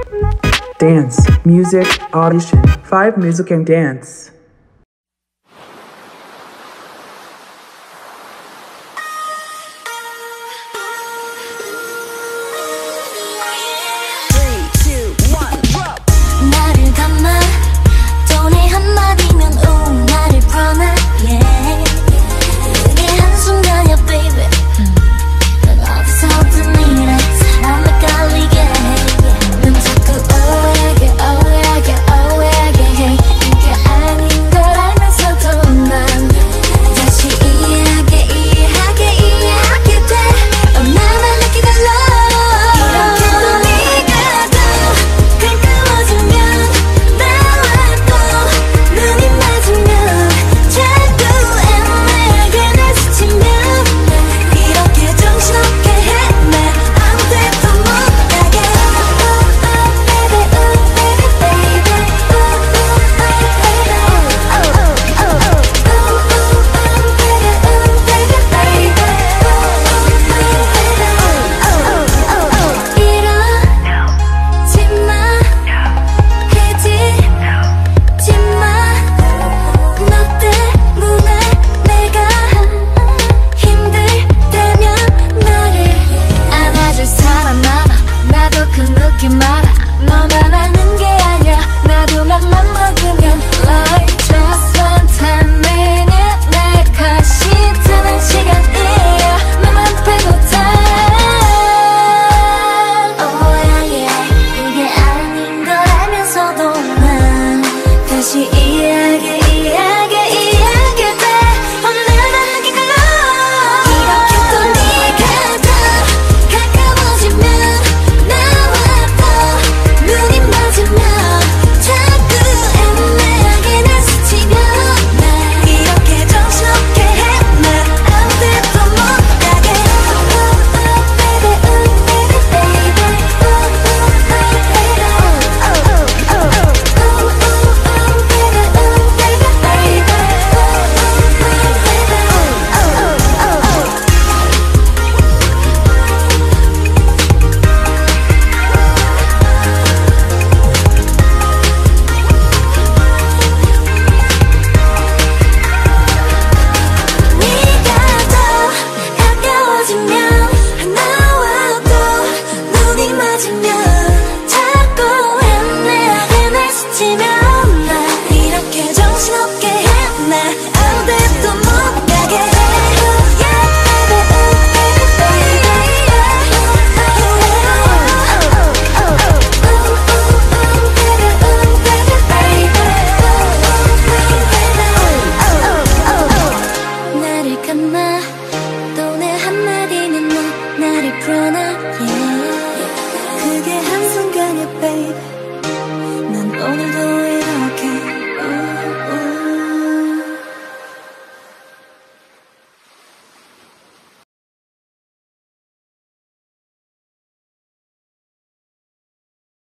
Dance, music, audition, 5 music and dance. 나를 감아 돈의 한마디면 나를 promise yeah. 그게 한순간이야 baby 넌 어디서든 이래 사람을 깔리게 해 넌 자꾸 오해하게 오해하게 해 이게 아닌 걸 알면서도 난 다시 이해하게 돼 나만 느끼는 love 이렇게도 네가 더 가까워지면 나와 또 눈이 맞으면 자꾸 애매하게 날 스치면 이렇게 정신없게 해 날 아무 데도 못 가게 너 때문에 내가 힘들 때면 나를 안아줄 사람 많아 나도 그 느낌 알아 너만 아는 게 아니야 나도 맘만 먹으면 like just one time minute 내가 시드는 시간이야 너만 빼고 다 oh yeah 이게 아닌 걸 알면서도 난 다시 이해하게 돼 나만 느낀 걸로 이렇게 또 네가 더 가까워지면 나와 또 눈이 맞으면 자꾸 애매하게 날 스치면 날 이렇게 정신없게 해 날 아무 데도 못 가게 네가 더 가까워지면 나와 또 눈이 맞으면 자꾸 애매하게 날 스치면 날 이렇게 정신없게 해 날 아무 데도 못 가게 나를 감아 또 내 한마디면 너 나를 풀어놔 yeah. 그게 한순간이야 babe